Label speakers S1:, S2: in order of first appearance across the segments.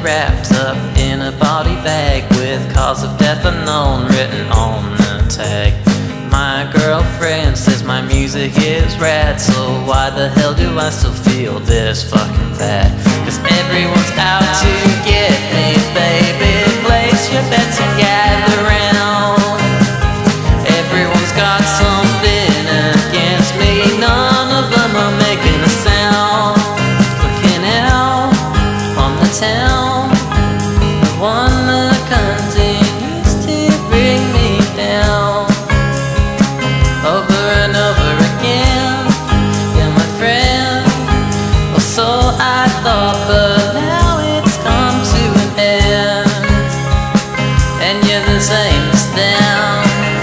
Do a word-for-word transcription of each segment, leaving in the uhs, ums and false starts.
S1: wrapped up in a body bag with cause of death unknown written on the tag. My girlfriend says my music is rad, so why the hell do I still feel this fucking bad? Cause everyone's out to get me, baby. Place your bets and gather round. Everyone's got something against me. None of them are making a sound. Looking out on the town, the one that continues to bring me down. Over and over again, you're my friend. Well, so I thought, but now it's come to an end, and you're the same as them.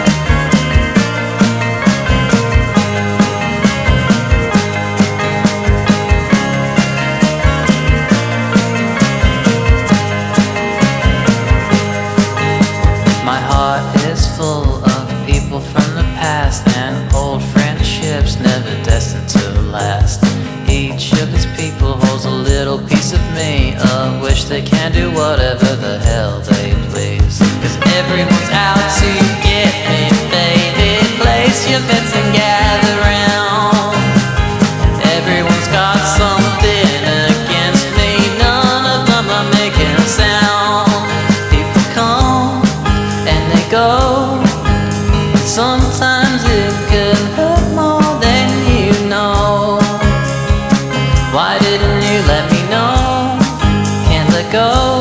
S1: My heart is full of people from the past, and old friendships never destined to last. Each of these people holds a little piece of me, of which they can do whatever the hell they please. Cause everyone's out to get me, baby. Place your bets and gather round. Everyone's got something against me. None of them are making a sound. People come and they go. Sometimes it could hurt more than you know. Why didn't you let me know? Can't let go.